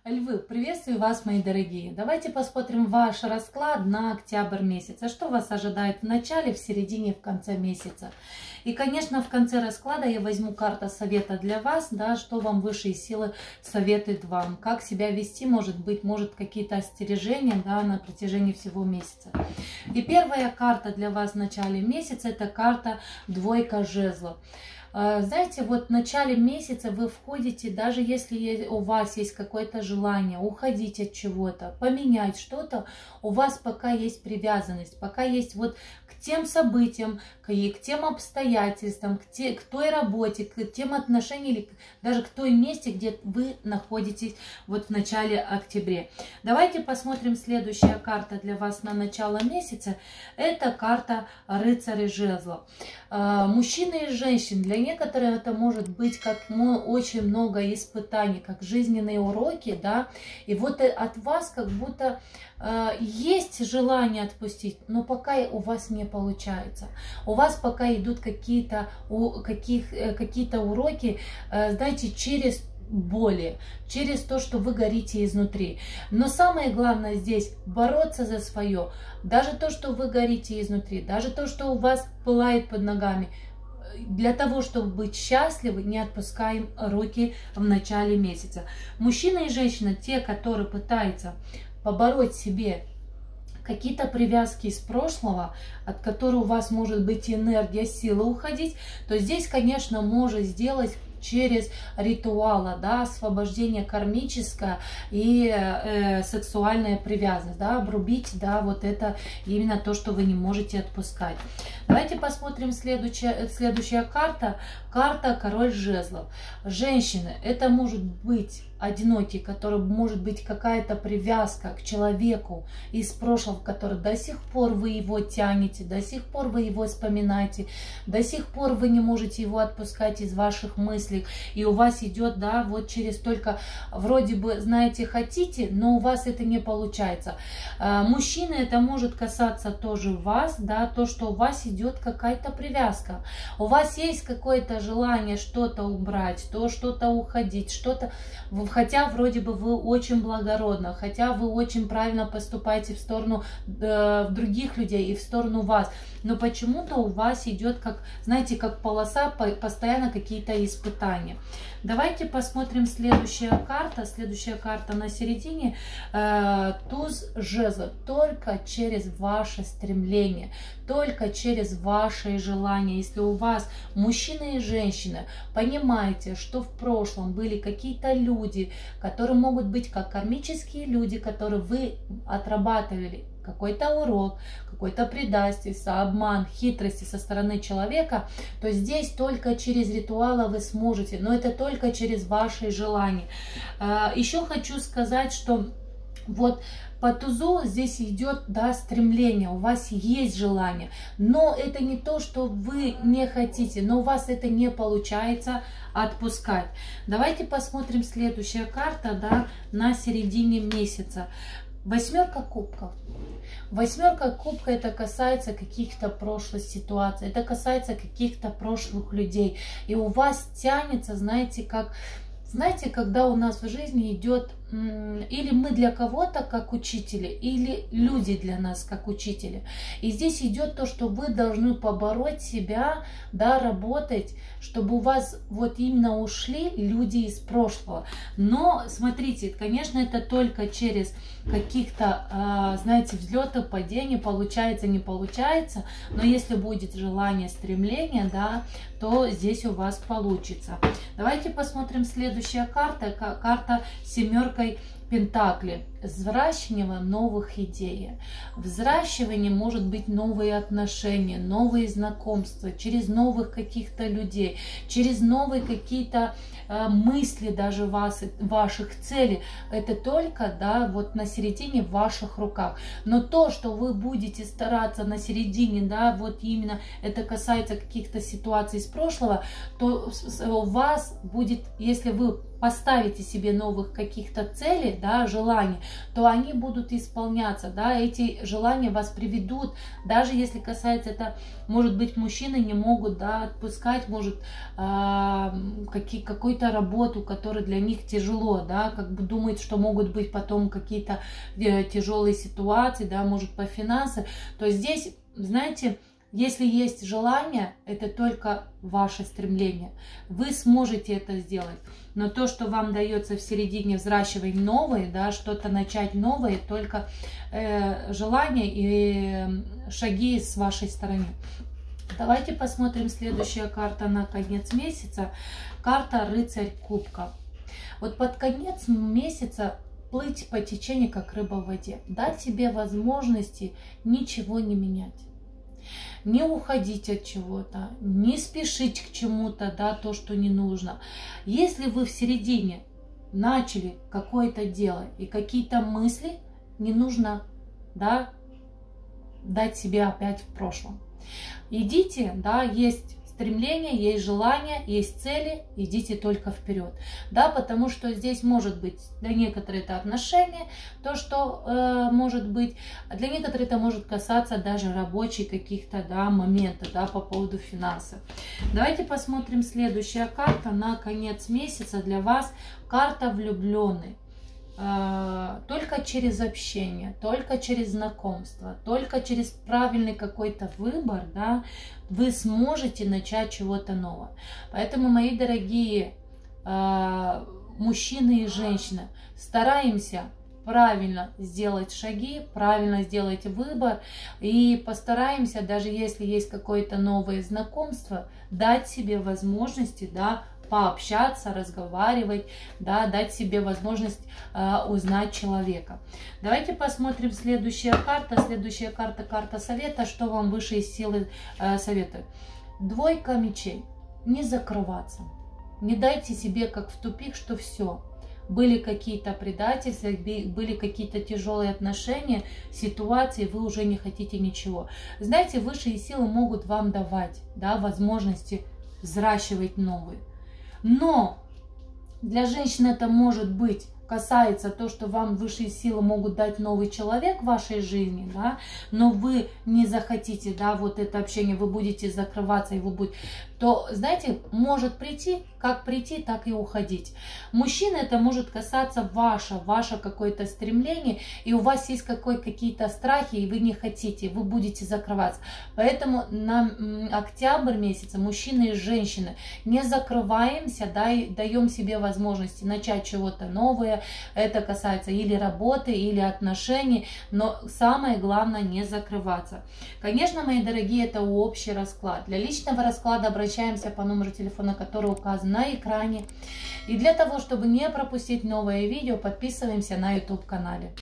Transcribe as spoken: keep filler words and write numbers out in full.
Львы, приветствую вас, мои дорогие. Давайте посмотрим ваш расклад на октябрь месяц. А что вас ожидает в начале, в середине, в конце месяца? И, конечно, в конце расклада я возьму карту совета для вас, да, что вам высшие силы советуют вам, как себя вести, может быть, может какие-то остережения, да, на протяжении всего месяца. И первая карта для вас в начале месяца — это карта двойка жезлов. Знаете, вот в начале месяца вы входите, даже если у вас есть какое-то желание уходить от чего-то, поменять что-то, у вас пока есть привязанность, пока есть вот к тем событиям, к, к тем обстоятельствам, к, те, к той работе, к тем отношениям, или даже к той месте, где вы находитесь вот в начале октября. Давайте посмотрим следующая карта для вас на начало месяца. Это карта рыцаря жезлов. Мужчины и женщины, для некоторых это может быть как ну, очень много испытаний, как жизненные уроки, да, и вот от вас как будто э, есть желание отпустить, но пока у вас не получается. У вас пока идут какие-то каких, какие-то уроки, э, знаете, через боли, через то, что вы горите изнутри. Но самое главное здесь бороться за свое. Даже то, что вы горите изнутри, даже то, что у вас пылает под ногами. Для того, чтобы быть счастливы, не отпускаем руки в начале месяца. Мужчина и женщина, те, которые пытаются побороть себе какие-то привязки из прошлого, от которых у вас может быть энергия, сила уходить, то здесь, конечно, может сделать через ритуалы, да, освобождение кармическое и э, сексуальная привязанность, да, обрубить, да, вот это именно то, что вы не можете отпускать. Давайте посмотрим следующая, следующая карта, карта король жезлов. Женщины, это может быть одинокий, который может быть какая-то привязка к человеку из прошлого, который до сих пор вы его тянете, до сих пор вы его вспоминаете, до сих пор вы не можете его отпускать из ваших мыслей, и у вас идет, да, вот через только, вроде бы, знаете, хотите, но у вас это не получается. Мужчины, это может касаться тоже вас, да, то, что у вас идет какая-то привязка, у вас есть какое-то желание что-то убрать, то что-то уходить, что-то, хотя вроде бы вы очень благородно, хотя вы очень правильно поступаете в сторону э, других людей и в сторону вас, но почему-то у вас идет, как, знаете, как полоса, постоянно какие-то испытания. Давайте посмотрим следующая карта. Следующая карта на середине. Э, туз жезлов. Только через ваше стремление, только через ваши желания. Если у вас мужчины и женщины, понимаете, что в прошлом были какие-то люди, которые могут быть как кармические люди, которые вы отрабатывали какой-то урок, какой-то предательство, обман, хитрости со стороны человека, то здесь только через ритуалы вы сможете, но это только через ваши желания. Еще хочу сказать, что вот по тузу здесь идет, да, стремление, у вас есть желание, но это не то, что вы не хотите, но у вас это не получается отпускать. Давайте посмотрим следующая карта, да, на середине месяца. Восьмерка кубков. Восьмерка кубка — это касается каких-то прошлых ситуаций, это касается каких-то прошлых людей. И у вас тянется, знаете, как... Знаете, когда у нас в жизни идет, или мы для кого-то как учители, или люди для нас как учители. И здесь идет то, что вы должны побороть себя, да, работать, чтобы у вас вот именно ушли люди из прошлого. Но смотрите, конечно, это только через каких-то, знаете, взлетов, падений, получается, не получается. Но если будет желание, стремление, да, то здесь у вас получится. Давайте посмотрим следующая карта, карта семерка пентаклей. Взращивание новых идей. Взращивание может быть новые отношения, новые знакомства, через новых каких-то людей, через новые какие-то э, мысли даже вас, ваших целей. Это только, да, вот на середине в ваших руках. Но то, что вы будете стараться на середине, да, вот именно это касается каких-то ситуаций из прошлого, то у вас будет, если вы поставите себе новых каких-то целей, да, желаний, то они будут исполняться, да, эти желания вас приведут, даже если касается это, может быть, мужчины не могут, да, отпускать, может, э, какие, какую-то работу, которая для них тяжело, да, как бы думают, что могут быть потом какие-то э, тяжелые ситуации, да, может, по финансам, то здесь, знаете, если есть желание, это только ваше стремление. Вы сможете это сделать. Но то, что вам дается в середине взращивать новое, да, что-то начать новое, только э, желание и шаги с вашей стороны. Давайте посмотрим следующая карта на конец месяца. Карта Рыцарь Кубков. Вот под конец месяца плыть по течению, как рыба в воде. Дать себе возможности ничего не менять. Не уходить от чего-то, не спешить к чему-то, да, то, что не нужно. Если вы в середине начали какое-то дело и какие-то мысли, не нужно, да, дать себе опять в прошлом. Идите, да, есть стремление, есть желание, есть цели, идите только вперед, да, потому что здесь может быть для некоторых это отношения, то, что э, может быть, а для некоторых это может касаться даже рабочих каких-то, да, моментов, да, по поводу финансов. Давайте посмотрим следующая карта на конец месяца для вас, карта влюбленный. Только через общение, только через знакомство, только через правильный какой-то выбор, да, вы сможете начать чего-то нового. Поэтому, мои дорогие э, мужчины и женщины, стараемся правильно сделать шаги, правильно сделать выбор и постараемся, даже если есть какое-то новое знакомство, дать себе возможности, да, пообщаться, разговаривать, да, дать себе возможность э, узнать человека. Давайте посмотрим следующая карта. Следующая карта, карта совета. Что вам высшие силы э, советуют? Двойка мечей. Не закрываться. Не дайте себе как в тупик, что все. Были какие-то предательства, были какие-то тяжелые отношения, ситуации, вы уже не хотите ничего. Знаете, высшие силы могут вам давать, да, возможности взращивать новые. Но для женщин это может быть, касается то, что вам высшие силы могут дать новый человек в вашей жизни, да, но вы не захотите, да, вот это общение, вы будете закрываться, и вы будете, то, знаете, может прийти, как прийти, так и уходить. Мужчина это может касаться ваше, ваше какое-то стремление, и у вас есть какой, какие-то страхи, и вы не хотите, вы будете закрываться. Поэтому на октябрь месяц мужчины и женщины не закрываемся, да, и даем себе возможности начать чего-то новое. Это касается или работы, или отношений, но самое главное не закрываться. Конечно, мои дорогие, это общий расклад. Для личного расклада обращаемся по номеру телефона, который указан на экране. И для того, чтобы не пропустить новое видео, подписываемся на YouTube канале.